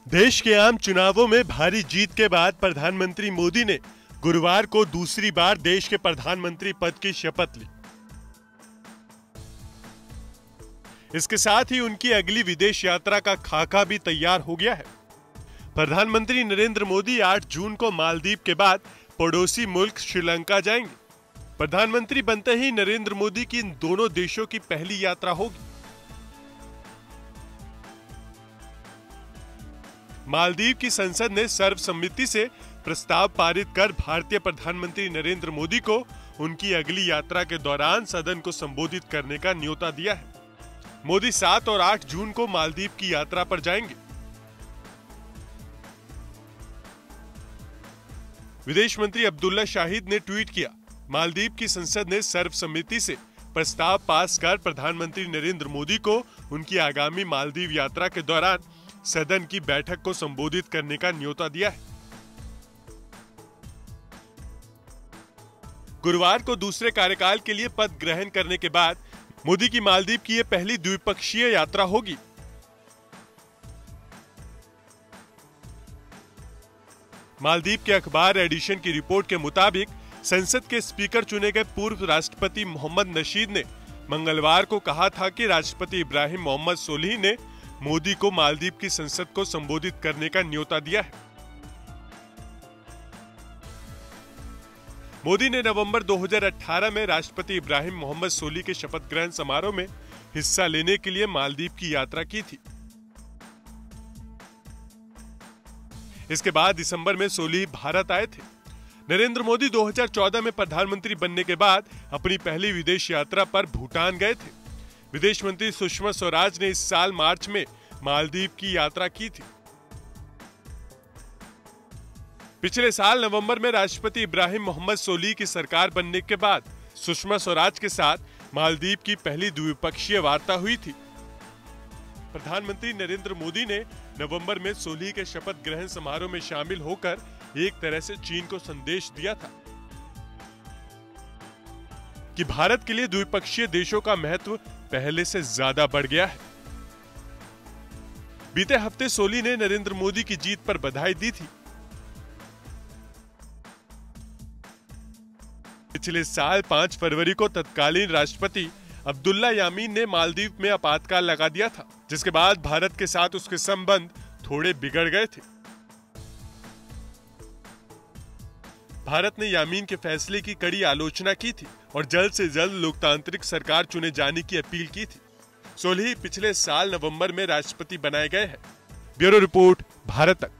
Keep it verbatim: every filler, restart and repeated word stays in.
देश के आम चुनावों में भारी जीत के बाद प्रधानमंत्री मोदी ने गुरुवार को दूसरी बार देश के प्रधानमंत्री पद की शपथ ली। इसके साथ ही उनकी अगली विदेश यात्रा का खाका भी तैयार हो गया है। प्रधानमंत्री नरेंद्र मोदी आठ जून को मालदीव के बाद पड़ोसी मुल्क श्रीलंका जाएंगे। प्रधानमंत्री बनते ही नरेंद्र मोदी की इन दोनों देशों की पहली यात्रा होगी। मालदीव की संसद ने सर्वसम्मति से प्रस्ताव पारित कर भारतीय प्रधानमंत्री नरेंद्र मोदी को उनकी अगली यात्रा के दौरान सदन को संबोधित करने का न्योता दिया है। मोदी सात और आठ जून को मालदीव की यात्रा पर जाएंगे। विदेश मंत्री अब्दुल्ला शाहिद ने ट्वीट किया, मालदीव की संसद ने सर्वसम्मति से प्रस्ताव पास कर प्रधानमंत्री नरेंद्र मोदी को उनकी आगामी मालदीव यात्रा के दौरान सदन की बैठक को संबोधित करने का न्योता दिया है। गुरुवार को दूसरे कार्यकाल के लिए पद ग्रहण करने के बाद मोदी की मालदीव की यह पहली द्विपक्षीय यात्रा होगी। मालदीव के अखबार एडिशन की रिपोर्ट के मुताबिक संसद के स्पीकर चुने गए पूर्व राष्ट्रपति मोहम्मद नशीद ने मंगलवार को कहा था कि राष्ट्रपति इब्राहिम मोहम्मद सोलिह ने मोदी को मालदीव की संसद को संबोधित करने का न्योता दिया है। मोदी ने नवंबर दो हज़ार अठारह में राष्ट्रपति इब्राहिम मोहम्मद सोलिह के शपथ ग्रहण समारोह में हिस्सा लेने के लिए मालदीव की यात्रा की थी। इसके बाद दिसंबर में सोलिह भारत आए थे। नरेंद्र मोदी दो हज़ार चौदह में प्रधानमंत्री बनने के बाद अपनी पहली विदेश यात्रा पर भूटान गए थे। विदेश मंत्री सुषमा स्वराज ने इस साल मार्च में मालदीव की यात्रा की थी। पिछले साल नवंबर में राष्ट्रपति इब्राहिम मोहम्मद सोलिह की सरकार बनने के बाद सुषमा स्वराज के साथ मालदीव की पहली द्विपक्षीय वार्ता हुई थी। प्रधानमंत्री नरेंद्र मोदी ने नवंबर में सोलिह के शपथ ग्रहण समारोह में शामिल होकर एक तरह से चीन को संदेश दिया था कि भारत के लिए द्विपक्षीय देशों का महत्व पहले से ज्यादा बढ़ गया है। बीते हफ्ते सोलिह ने नरेंद्र मोदी की जीत पर बधाई दी थी। पिछले साल पांच फरवरी को तत्कालीन राष्ट्रपति अब्दुल्ला यामीन ने मालदीव में आपातकाल लगा दिया था, जिसके बाद भारत के साथ उसके संबंध थोड़े बिगड़ गए थे। भारत ने यामीन के फैसले की कड़ी आलोचना की थी और जल्द से जल्द लोकतांत्रिक सरकार चुने जाने की अपील की थी। सोलिह पिछले साल नवंबर में राष्ट्रपति बनाए गए हैं। ब्यूरो रिपोर्ट, भारत तक।